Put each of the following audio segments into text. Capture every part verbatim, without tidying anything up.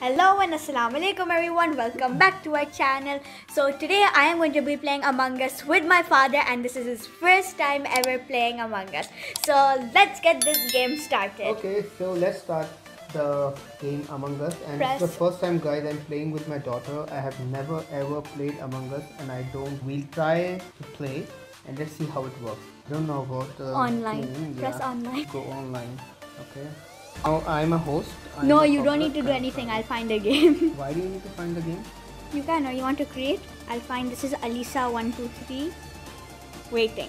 Hello and assalamu alaikum everyone, welcome back to our channel. So today I am going to be playing Among Us with my father, and this is his first time ever playing Among Us. So let's get this game started. Okay, so let's start the game Among Us, and Press. it's the first time guys I'm playing with my daughter. I have never ever played Among Us and I don't. We'll try to play and let's see how it works. I don't know about the Online. game. Press Yeah. online. Go online. Okay. Now I'm a host. I'm No, a you don't popular need to do character. anything. I'll find a game. Why do you need to find the game? You can, or you want to create? I'll find. This is Alisa one two three. Waiting.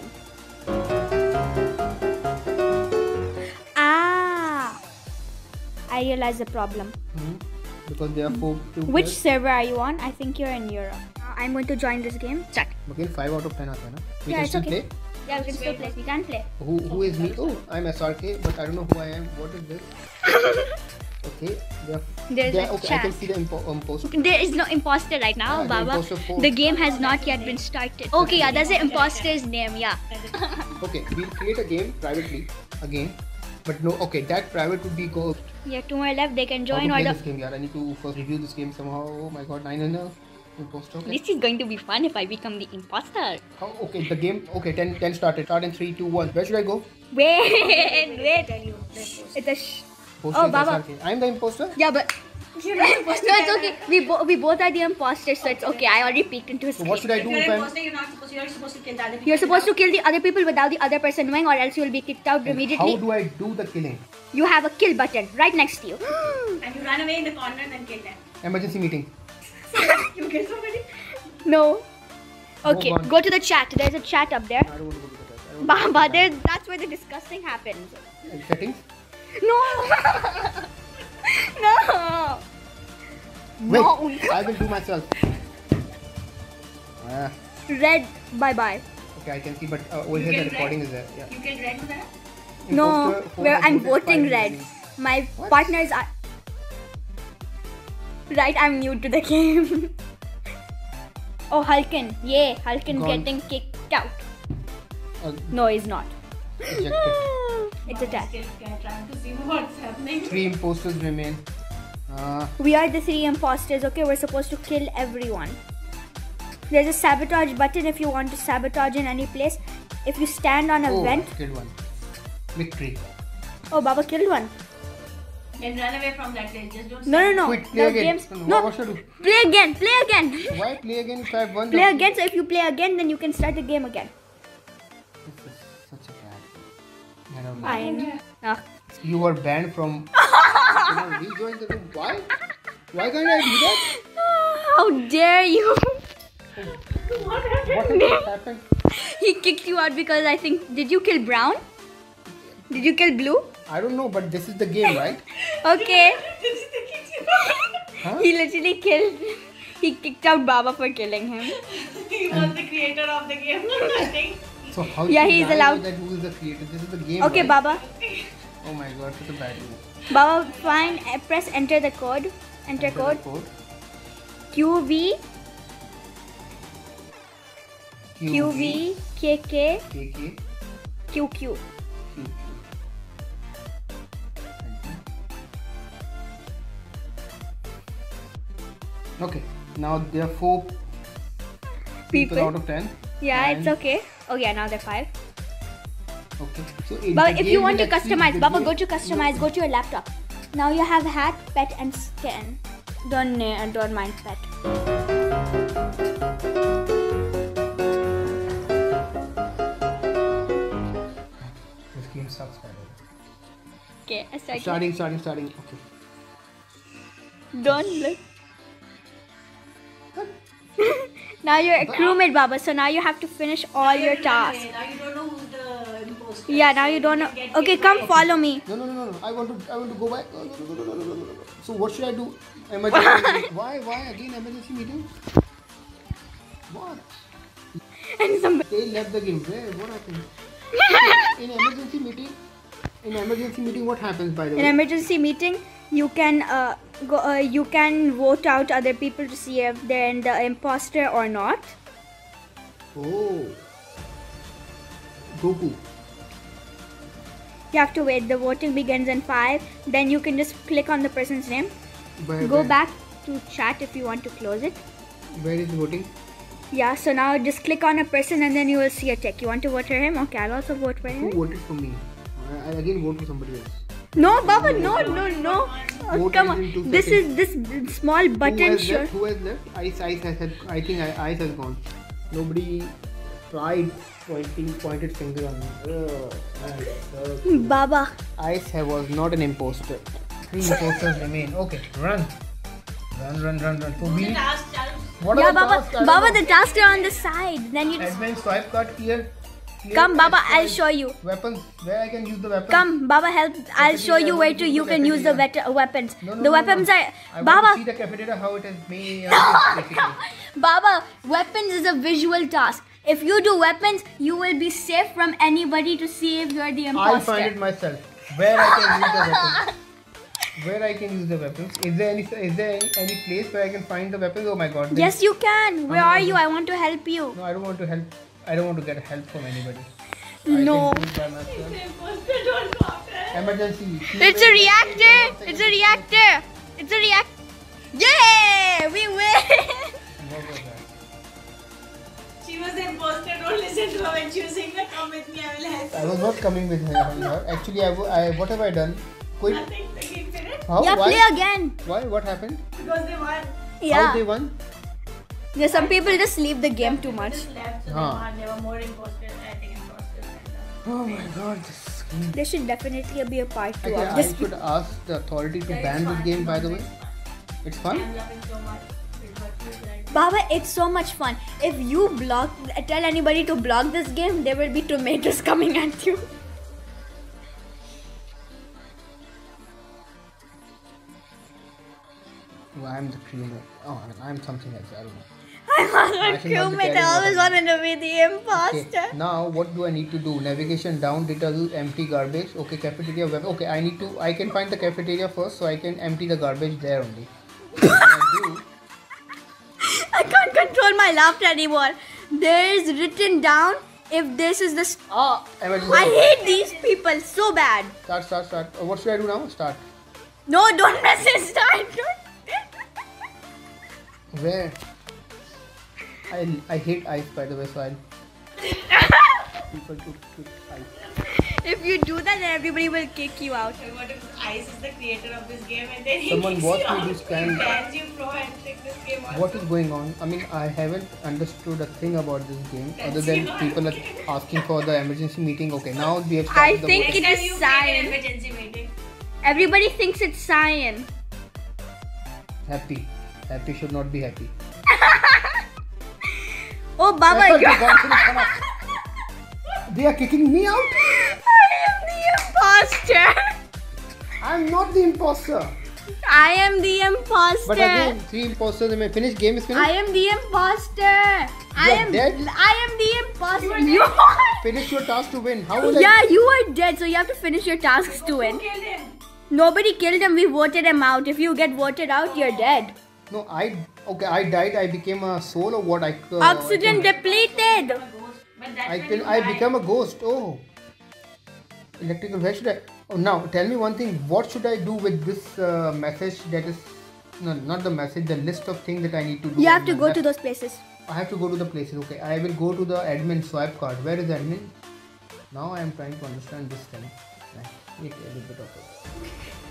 Ah! I realize the problem. Hmm? Because there are four. Two Which players. server are you on? I think you're in Europe. Uh, I'm going to join this game. Check. Again, five out of ten आता है ना? We Yeah, can it's still okay. play. Yeah, we can still play. We can play. Who who is me? Oh, I'm S R K, but I don't know who I am. What is this? Okay, yeah. There's yeah, a okay, I chat. can see the impo imposter. There is no imposter right now, Ah, the Baba. imposter pose. The game has not yet been started. Okay, yeah, that's the imposter's name. Yeah. Okay, we'll create a game privately again, but no. Okay, that private would be called. Yeah, two more left. They can How join to or play the. this game, yeah. I need to first review this game somehow. Oh my God, nine hundred imposter. Okay. This is going to be fun if I become the imposter. How, okay, the game. Okay, ten, ten started. Start in three, two, one. Where should I go? Wait, wait. It's a. Sh Poster Oh, is Baba. S R K. I'm the imposter. Yeah, but. No, it's okay. We bo we both are the imposters, so it's okay. I already peeked into his So what screen. should I do You're if an I'm? imposter, you're not supposed to, you're supposed to kill the other people. You're supposed to kill the other people without the other person knowing, or else you'll be kicked out And immediately. how do I do the killing? You have a kill button right next to you. And you run away in the corner and then kill them. Emergency meeting. You kill somebody? No. Okay, Move on. go to the chat. There's a chat up there. I don't want to go to the test. I don't want to Baba, go to there, that's where the disgusting happens. the test. Settings. No. No. Wait, No. I will do myself. Ah, Red, bye bye. okay, I can see, but uh, over You here the killed recording Red? is there. Yeah. You killed Red with that? No, Imposter, four where I'm voted, voting five red. remaining. My What? partners are. Right, I'm new to the game. Oh, Hulkin. Yay, Hulkin Gone. getting kicked out. Uh, No, he's not. ejected. It's a test. Scared guy trying to see what's happening. Three imposters remain. Uh, We are the three imposters, okay? We're supposed to kill everyone. There's a sabotage button if you want to sabotage in any place. If you stand on a oh, vent. I killed one. Victory. Oh, Baba killed one. Then run away from that place. Just don't No, no, no. Quit, play The again. game's- No, No, what should I do? play again. Play again. Why play again if I have won? Play the- again. So if you play again, then you can start the game again. This is such a bad. I don't know. Fine. Ah. You were banned from. You know, rejoin the room. Why? Why can't I do that? How dare you? What happened? What has happened? He kicked you out because I think. Did you kill brown? Did you kill blue? I don't know, but this is the game, right? Okay. This is the kitchen. Huh? He literally killed. He kicked out Baba for killing him. He was the creator of the game. I think. So how Yeah, should he is I know allowed- that who is the creator? This is the game. Okay, right? Baba. Oh my God, such a bad move. Baba, fine. uh, Press enter the code. Enter Enter the code. code. Q V Q V K K K K Q Q. Q. Okay, now there are four people, People. out of ten. Yeah, And- it's okay. Oh yeah, now they're five. Okay, so it, But the if you game want to will actually- customize, the Baba, game- go to customize. Go to your laptop. Now you have hat, pet, and skin. Don't uh, don't mind pet. This game sucks, by the way. Okay, I started. Starting, starting, starting. Okay. Don't look. Now you're a crewmate, Baba. So now you have to finish all your Run tasks. away. Now you don't know who's the imposter. Yeah, now you don't know. Get Okay, killed come by- follow me. No, no, no, no, no. I want to, I want to go back. No, no, no, no, no, no, no, no, no. So what should I do? Emergency meeting. Why, why again emergency meeting? What? And some. They left the game. Where? What happened? In emergency meeting. In emergency meeting, what happens by the In way? emergency meeting, you can uh, go. Uh, you can vote out other people to see if they're in the imposter or not. Oh. Goku. You have to wait. The voting begins in five. Then you can just click on the person's name. Where, Go where, back to chat if you want to close it. Where is voting? Yeah, so now just click on a person and then you will see a tick. You want to vote for him? Okay, I'll also vote for Who him. voted for me? I, I again vote for somebody else. No, Baba, no, no, no. Oh, Vote come ends on. in two This is seconds. this small Who button has shirt. left? Who has left? Ice, Ice has had. I think I, Ice has gone. Nobody tried pointing pointed finger on me. Ugh, Ice, ugh. Baba. Ice have- was not an imposter. Three imposters remain. Okay, run, run, run, run, run. So we. Task challenge. What Yeah, are the Baba. tasks? I don't Baba, know. the tasks are on the side. Then you just Admin swipe card here. Clear come, Baba. I'll asteroids. show you. Weapons. Where I can use the weapons? Come, Baba, help. I'll show you where to. Cafeteria, You can use the cafeteria. wet- weapons. No, no, The no, weapons no. are. I want to see Baba, the cafeteria how it is made. how it is basically. Baba. Weapons is a visual task. If you do weapons, you will be safe from anybody to see if you are the imposter. I'll find it myself. Where I can use the weapons. Where I can use the weapons. Is there any is there any, any place where I can find the weapons? Oh my god. then- Yes, you can. Where I'm are gonna- you? I want to help you. No, I don't want to help. I don't want to get help from anybody. No. I can do it by myself. The imposter don't go after. Emergency. It's a reactor. It's a reactor. It's a react. Yay! We win. What was that? She was the imposter. Don't listen to her when she was saying that. Come with me. I will help. I was not coming with her. her. Actually, I, wo- I what have I done? Quit. Nothing. The game finished How? Yeah, Why? play again. Why? What happened? because they won. How they Yeah. won? Yeah, some people just leave the game too much. Just left. So Huh. they won. There were more imposters. I think imposters. And, Oh my god, this game. There should definitely be a part two Okay, of I this. should ask the authority to uh, ban this game. By the way, it's uh, fun. I'm loving so much. It's what feels like. Baba, it's so much fun. If you block, tell anybody to block this game, there will be tomatoes coming at you. Well, I'm the crewmate. Oh, I mean, I'm something else. I don't know. I'm I a should not be crewmate. I telling always what I wanted to be the imposter. Okay, now what do I need to do? Navigation down, data do empty garbage. Okay, cafeteria web. Okay, I need to. I can find the cafeteria first, so I can empty the garbage there only. When I do, I can't control my laughter anymore. There is written down if this is the. St- ah, emergency. I hate these people so bad. Start, start, start. Uh, what should I do now? Start. No, don't mess it start. Don't. Where? I I hate ice, by the way, so I'll people to quit ice. If you do that, then everybody will kick you out. So what if Ice is the creator of this game and then he Someone kicks watch you me out, do scan. he bans you from entering this game also. What is going on? I mean, I haven't understood a thing about this game other That's than your people are game. asking for the emergency meeting. Okay, now we have I started the think voting. it Next is time you make cyan. an emergency meeting. Everybody thinks it's cyan. Happy. Happy should not be happy. Oh, Baba, That's you're. what we got to come up. They are kicking me out. I am the imposter. I'm not the imposter. I am the imposter. But again, three imposters. They may finish. Game is I finished. am the imposter. I You're am. dead? I am the imposter. You You are are. Finish your task to win. How will Yeah, I? you are dead, so you have to finish your tasks to Who win. killed him? Nobody killed him. We voted him out. If you get voted out, you're dead. No, I. Okay, I died. I became a soul or what? I. Uh, Oxygen I, depleted. A ghost. But that's I when can. you I die. become a ghost. Oh. Electrical. Where should I? Oh, now tell me one thing. What should I do with this uh, message that is? No, not the message. The list of things that I need to do. You have on to my go to left. those places. I have to go to the places. Okay, I will go to the admin swipe card. Where is admin? Now I am trying to understand this thing. Wait a little bit of it.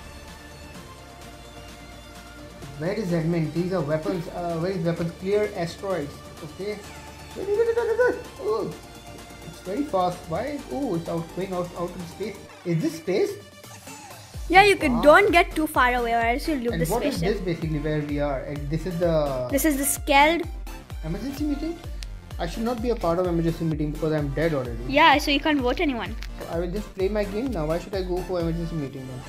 Where is admin? These are weapons. Uh, where is weapons? Clear asteroids. Okay. Oh, it's very fast. Why? Oh, it's out going out out in space. Is this space? Yeah, you could. Wow. Don't get too far away, or else you'll lose And the what is spaceship. this basically? Where we are? And this is the This is the scaled. emergency meeting. I should not be a part of emergency meeting because I'm dead already. Yeah, so you can't vote anyone. So I will just play my game now. Why should I go for emergency meeting now?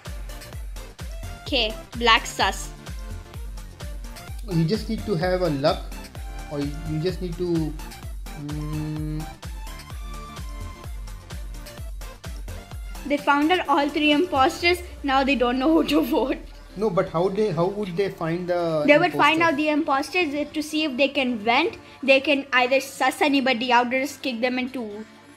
Okay, black sus. You just need to have a luck, or you just need to. Mm, They found out all three imposters. Now they don't know who to vote. no, but how they how would they find the? They would find imposter? out the imposters to see if they can vent. They can either suss anybody out or just kick them into.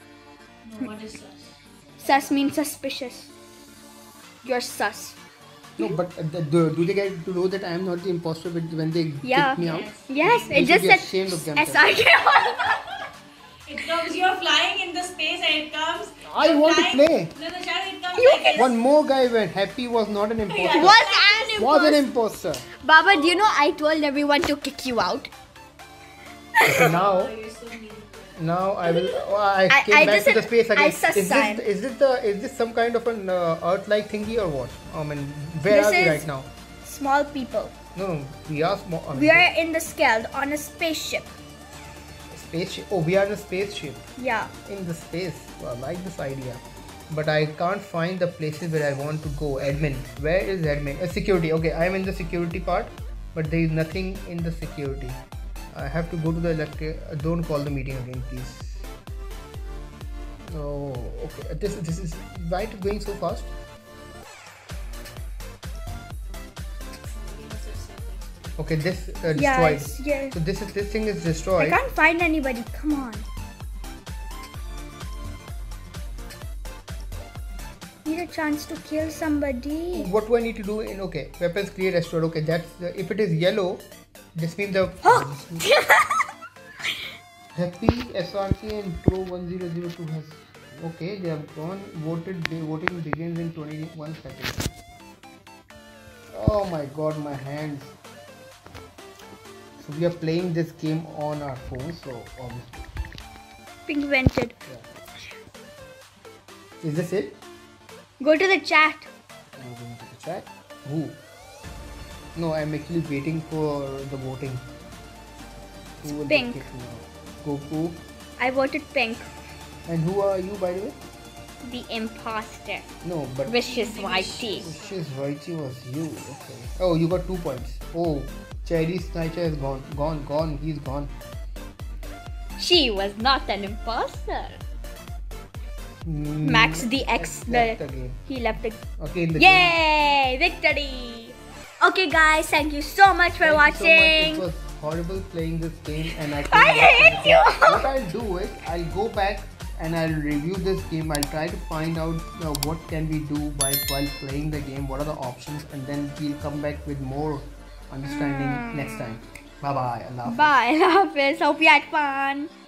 No, what is sus? Sus means suspicious. You're sus. No, but uh, the, do, do they get to know that I am not the imposter when when they Yeah. kick me out? Yes, They it should just be said ashamed of S themselves. R K. It comes, you're flying in the space and it comes. I you're want to flying- play. No, no, Sharon, it comes You like this. One more guy went. Happy was not an imposter. Yeah. Was an Was an imposter. imposter. Baba, do you know I told everyone to kick you out? So now, Oh, you're so mean. now I will. Oh, I I- came I back just to the said space again. I Is this, suspend. is this the is this some kind of an uh, Earth-like thingy or what? I mean, where This are we is- right now? Small people. No, no, we are small. I mean, We are in the Skeld on a spaceship. spaceship. Oh, we are in a spaceship Yeah. in the space. Well, I like this idea, but I can't find the places where I want to go. Admin, where is admin? Uh, security. Okay, I am in the security part, but there is nothing in the security. I have to go to the electric. Uh, don't call the meeting again, please. Oh, okay. This this is why it is going so fast. You must have said that. Okay, this uh, destroyed. Yeah, it's, yeah. So this is this thing is I destroyed. can't find anybody. Come on. Need a chance to kill somebody. What do I need to do in okay weapons create asteroid? Okay, that's the, if it is yellow, this means the Happy S R K and Pro one zero zero two has okay they have gone voted. The voting begins in twenty-one seconds. Oh my god, my hands. So we are playing this game on our phone. So obviously, Pink vented. is this it? Go to the chat. I'm going to the chat. Who? No, I'm actually waiting for the voting. Who will Pink. pick now? Goku. I voted pink. And who are you, by the way? The imposter. No, but Vicious Whitey. Vicious Whitey was you. Okay. Oh, you got two points. Oh, Cherry Sniper is gone. Gone, gone. He's gone. She was not an imposter. Mm, Max the X. left The, the game. he left the. Okay, in the game. Yay! Victory! Okay, guys, thank you so much for Thank you so much. watching. It was horrible playing this game, and I. I couldn't hate watch it. you. What I'll do is I'll go back and I'll review this game. I'll try to find out uh, what can we do by while playing the game. What are the options, and then we'll come back with more understanding next time. Bye bye. Allah Hafiz. Bye. Allah Hafiz. Hope you had fun.